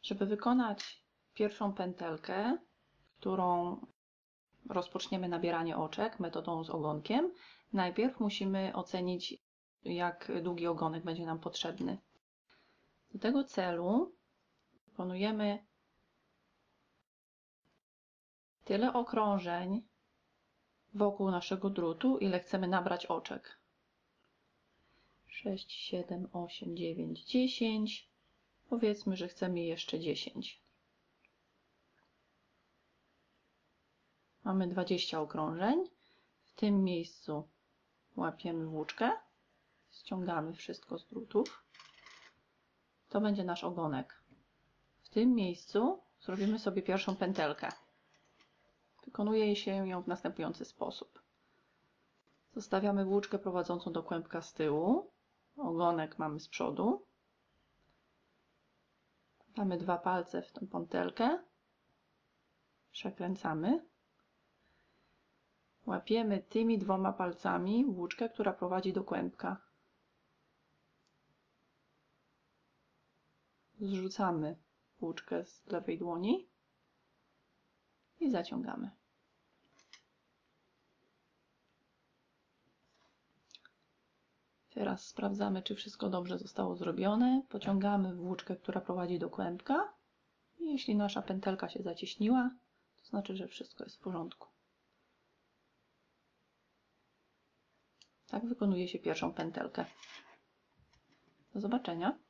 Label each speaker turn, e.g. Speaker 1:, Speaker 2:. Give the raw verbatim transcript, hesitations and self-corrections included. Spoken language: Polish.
Speaker 1: Żeby wykonać pierwszą pętelkę, którą rozpoczniemy nabieranie oczek metodą z ogonkiem, najpierw musimy ocenić, jak długi ogonek będzie nam potrzebny. Do tego celu wykonujemy tyle okrążeń wokół naszego drutu, ile chcemy nabrać oczek. sześć, siedem, osiem, dziewięć, dziesięć. Powiedzmy, że chcemy jeszcze dziesięć. Mamy dwadzieścia okrążeń. W tym miejscu łapiemy włóczkę, ściągamy wszystko z drutów. To będzie nasz ogonek. W tym miejscu zrobimy sobie pierwszą pętelkę. Wykonuje się ją w następujący sposób. Zostawiamy włóczkę prowadzącą do kłębka z tyłu. Ogonek mamy z przodu. Damy dwa palce w tę pętelkę. Przekręcamy. Łapiemy tymi dwoma palcami włóczkę, która prowadzi do kłębka. Zrzucamy włóczkę z lewej dłoni i zaciągamy. Teraz sprawdzamy, czy wszystko dobrze zostało zrobione. Pociągamy włóczkę, która prowadzi do kłębka i jeśli nasza pętelka się zacieśniła, to znaczy, że wszystko jest w porządku. Tak wykonuje się pierwszą pętelkę. Do zobaczenia.